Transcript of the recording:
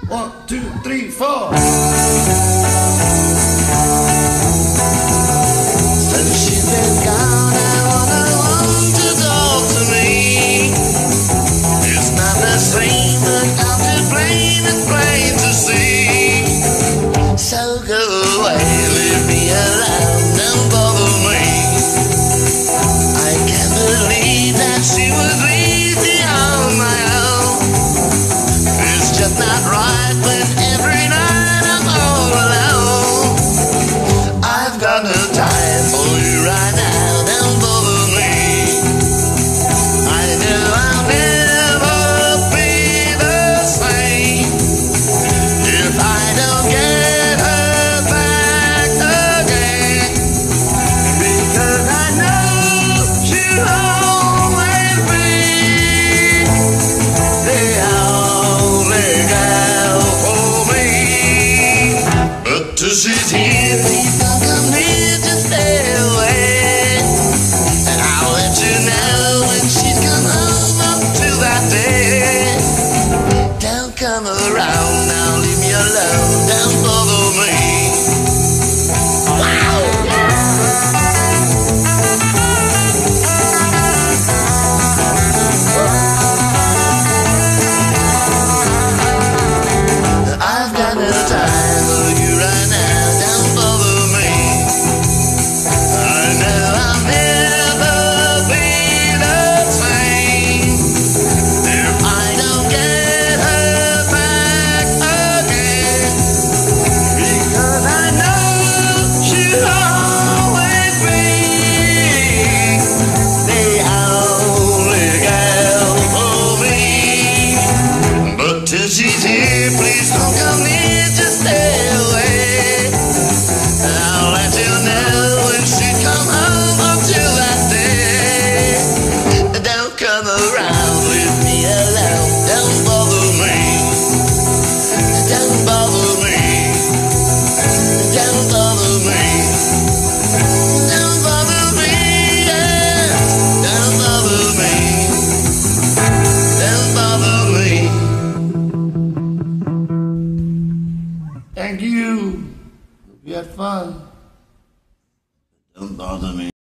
1, 2, 3, 4. Since she's been gone, I want to talk to me. It's not the same, but I'm to blame. It's plain to see. So go away, leave me alone, don't bother me. I can't believe that she was easy on my own. It's just not right when every night I'm all alone. I've got no time for you right now, don't bother me. I know I'll never be the same if I don't get her back again, because I know she'll always be the only girl for me. But till she's here, please don't come near, just stay away, and I'll let you know when she's come home up to that day. Don't come around now, leave me alone, don't bother me. Wow! I've got no time for you right now, don't bother me. I know I'll never be the same if I don't get her back again, because I know she'll always be the only girl for me. But till she's here, please don't come near, just stay away, and I'll let you know when she come home up to that day. Don't come around, leave me alone, don't bother me. Don't bother me. Don't bother me. Don't bother me. Yeah. Don't bother me. Don't bother me. Thank you. Hope you had fun. Don't bother me.